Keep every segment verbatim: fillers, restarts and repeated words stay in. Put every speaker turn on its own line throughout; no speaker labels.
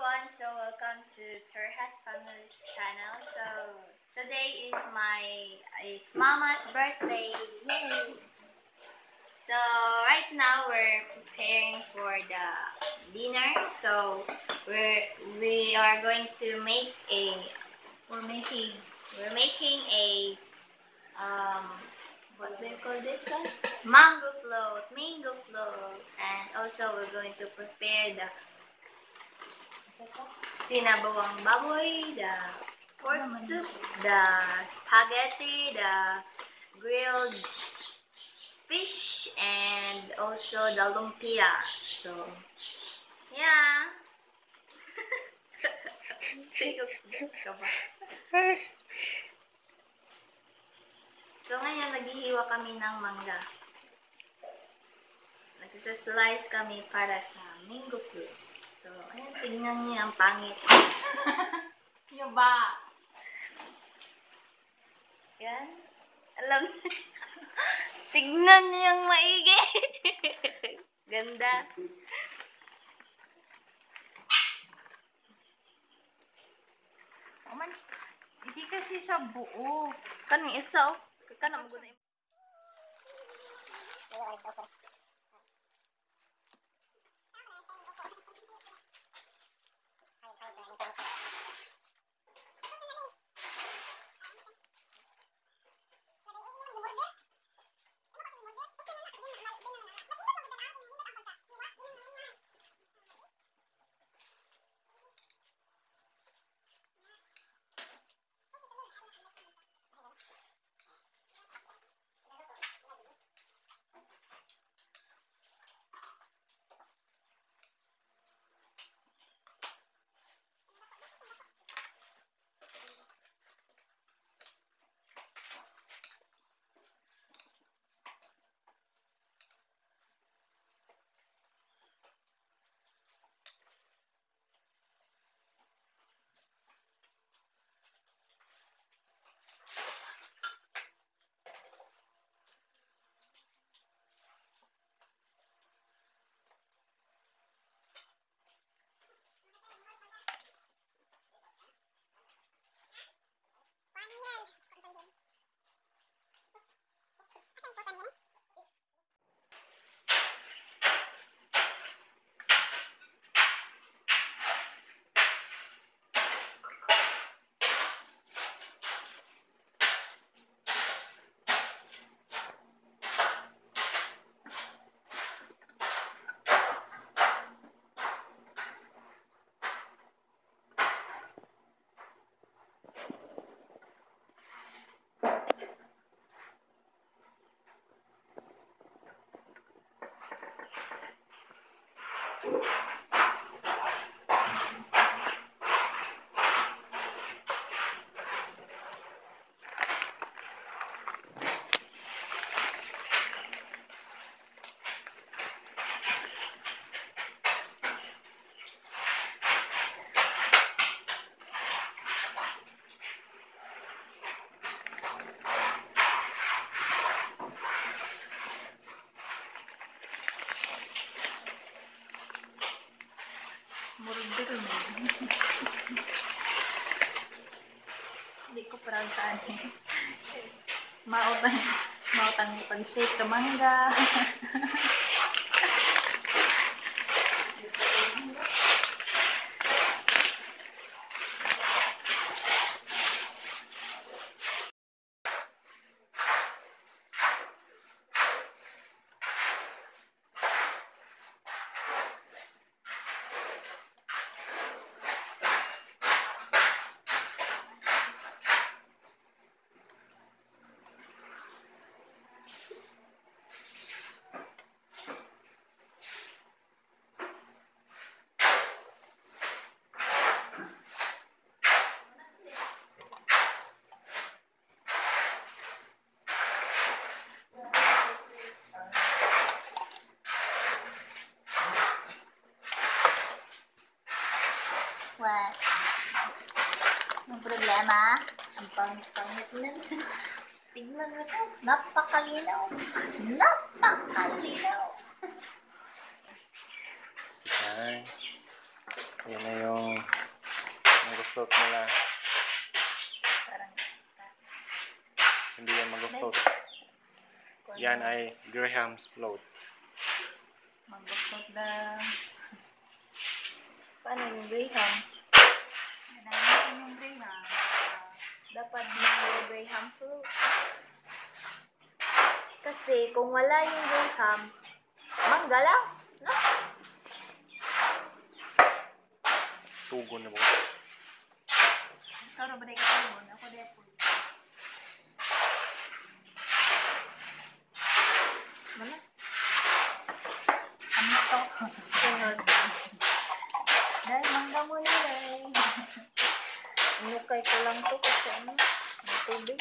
everyone, so welcome to Terhas Family's channel. So today is my is Mama's birthday. Yay! So right now we're preparing for the dinner. So we're we are going to make a we're making we're making a um what do you call this one? Mango float, mango float, and also we're going to prepare the sinabawang baboy, the pork soup, the spaghetti, the grilled fish, and also the lumpia. So, yeah. So, ngayon, naghihiwa kami ng mangga. Nagsaslice kami para sa mango fruit. So, ayan, tingnan niyo ang pangit.
Yung ba?
Yan. Alam niyo. Tignan niyo yung maigi. Ganda.
Oh, man, hindi kasi sa buo.
Kaning isa, oh. Kanang maguna yung...
Murugdil mo. Hindi ko proud sa ano. Mautang, mautang pag-shake sa mangga.
What? Ang problema? Ang pangit-pangit na. Tignan mo ito. Napakalinaw. Napakalinaw.
Ay. Yan na yung mag-float nila.
Parang,
Hindi yan mag-float. Yan ay Graham's float.
mag-float na.
Paano yung Graham?
Yan ang natin yung Graham.
Dapat yung Graham fruit. Kasi kung wala yung Graham, mangga lang. No?
Tugon na mo.
Ikaw na ba na ikaw? Ako na po.
Mana?
Ano to?
Sunod.
Dahil mangga mo nila eh.
Inukay ko lang to kasi ano, may tubig.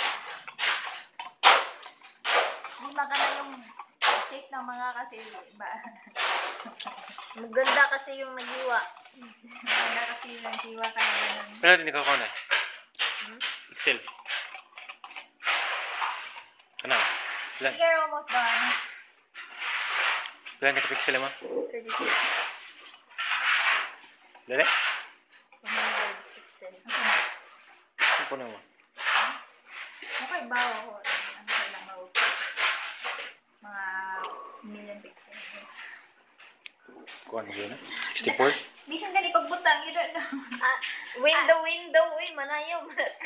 Hindi maganda yung shape ng mga kasi ba?
Maganda kasi yung nagiwa.
Maganda kasi yung hiwa ka na ganun.
Pero din ikaw na.
Hmm?
Excel. Ano? Ilan?
Sige, almost done.
Ilan ka pixel mo?
thirty-six.
Dali?
one hundred pixel.
Ano po na mo?
Okay, bawa ko. Ano ko lang ako. Mga million pixel.
Kuha na yun. sixty-four?
Bisan ka ni pagbutang, yun na.
Ah, window, window. Uy, manayaw.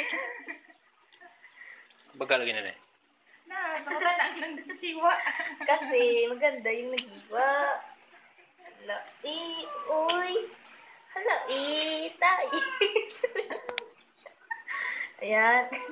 Baga lagi na rin.
Na, nakuha na ang nagdatiwa.
Kasi maganda yung nagiwa. Hala, eh, uy. Hala, eh, tay. Ayan.